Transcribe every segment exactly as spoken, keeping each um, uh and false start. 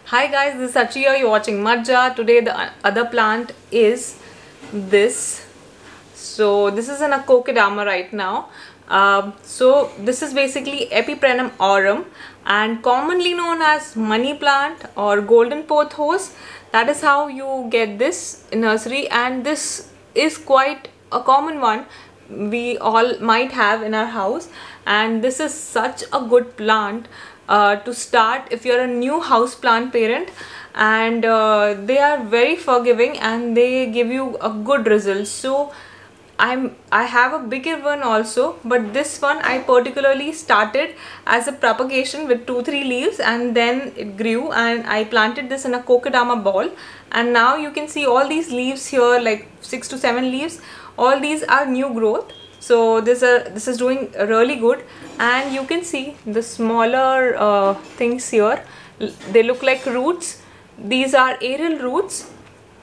Hi guys, this is Sachi here. You're watching Madja. Today the other plant is this. So this is in a kokedama right now. Um, so this is basically Epipremnum aurum and commonly known as money plant or golden pothos. That is how you get this in nursery, and this is quite a common one we all might have in our house, and this is such a good plant uh, to start if you're a new house plant parent, and uh, they are very forgiving and they give you a good result. So I'm I have a bigger one also, but this one I particularly started as a propagation with two three leaves, and then it grew and I planted this in a kokedama ball, and now you can see all these leaves here, like six to seven leaves. All these are new growth. So this uh, this is doing really good, and you can see the smaller uh, things here. They look like roots. These are aerial roots,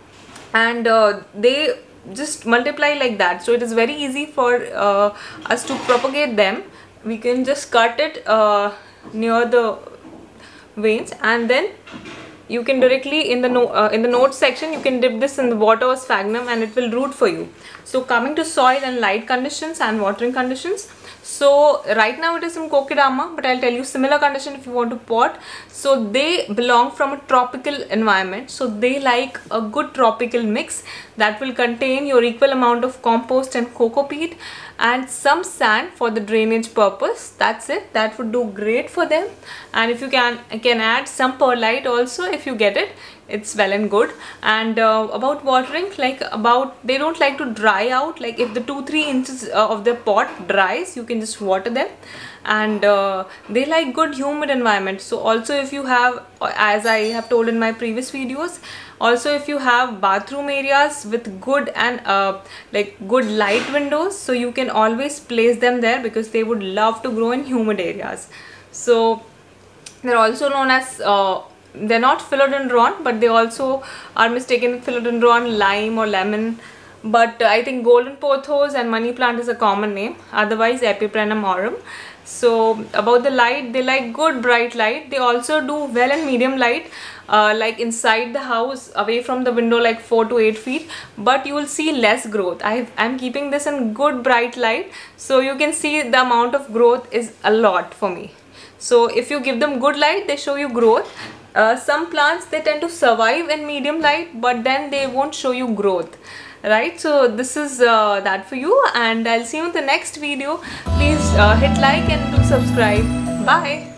and uh, they just multiply like that. So it is very easy for uh, us to propagate them. We can just cut it uh, near the veins, and then you can directly in the no, uh, in the notes section you can dip this in the water or sphagnum and it will root for you. So coming to soil and light conditions and watering conditions, so right now it is in kokedama, but I'll tell you similar condition if you want to pot. So they belong from a tropical environment, so they like a good tropical mix that will contain your equal amount of compost and coco peat and some sand for the drainage purpose. That's it. That would do great for them. And if you can can add some perlite also if you get it, it's well and good. And uh, about watering, like about they don't like to dry out. Like if the two three inches uh, of the pot dries, you can just water them. And uh, they like good humid environment. So also if you have, as I have told in my previous videos, also if you have bathroom areas with good and uh, like good light windows, so you can always place them there because they would love to grow in humid areas. So they're also known as uh, they're not philodendron, but they also are mistaken philodendron, lime or lemon. But uh, I think golden pothos and money plant is a common name, otherwise Epipremnum aurum. So about the light, they like good bright light. They also do well in medium light, uh, like inside the house, away from the window, like four to eight feet. But you will see less growth. I I'm keeping this in good bright light, so you can see the amount of growth is a lot for me. So if you give them good light, they show you growth. Uh, some plants, they tend to survive in medium light, but then they won't show you growth. Right, so this is uh, that for you, and I'll see you in the next video. Please uh, hit like and do subscribe. Bye.